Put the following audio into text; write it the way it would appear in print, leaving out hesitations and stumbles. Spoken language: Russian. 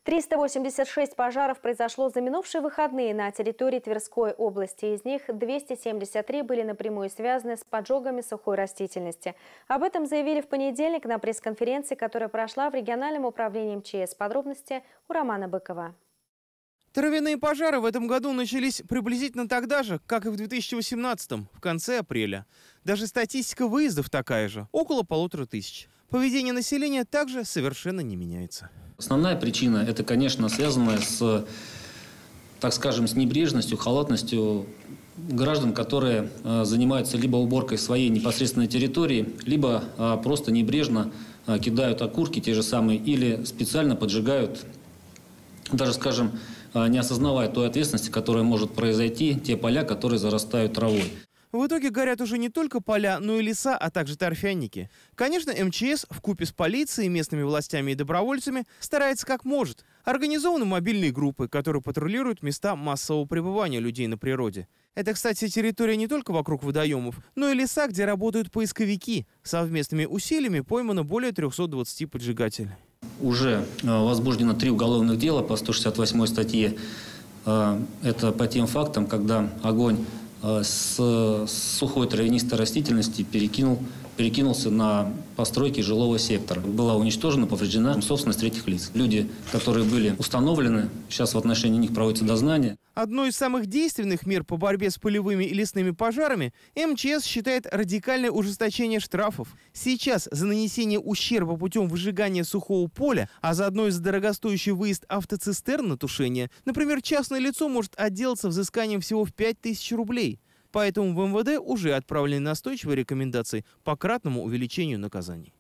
386 пожаров произошло за минувшие выходные на территории Тверской области. Из них 273 были напрямую связаны с поджогами сухой растительности. Об этом заявили в понедельник на пресс-конференции, которая прошла в региональном управлении МЧС. Подробности у Романа Быкова. Травяные пожары в этом году начались приблизительно тогда же, как и в 2018-м, в конце апреля. Даже статистика выездов такая же – около 1500. Поведение населения также совершенно не меняется. Основная причина – это, конечно, связанная с, так скажем, с небрежностью, халатностью граждан, которые занимаются либо уборкой своей непосредственной территории, либо просто небрежно кидают окурки те же самые или специально поджигают, даже, скажем, не осознавая той ответственности, которая может произойти, те поля, которые зарастают травой. В итоге горят уже не только поля, но и леса, а также торфяники. Конечно, МЧС вкупе с полицией, местными властями и добровольцами старается как может. Организованы мобильные группы, которые патрулируют места массового пребывания людей на природе. Это, кстати, территория не только вокруг водоемов, но и леса, где работают поисковики. Совместными усилиями поймано более 320 поджигателей. Уже возбуждено 3 уголовных дела по 168 статье. Это по тем фактам, когда огонь с сухой травянистой растительности перекинулся на постройки жилого сектора. Была уничтожена, повреждена собственность третьих лиц. Люди, которые были установлены, сейчас в отношении них проводится дознание. Одной из самых действенных мер по борьбе с полевыми и лесными пожарами МЧС считает радикальное ужесточение штрафов. Сейчас за нанесение ущерба путем выжигания сухого поля, а заодно и за дорогостоящий выезд автоцистерн на тушение, например, частное лицо может отделаться взысканием всего в 5000 рублей. Поэтому в МВД уже отправлены настойчивые рекомендации по кратному увеличению наказаний.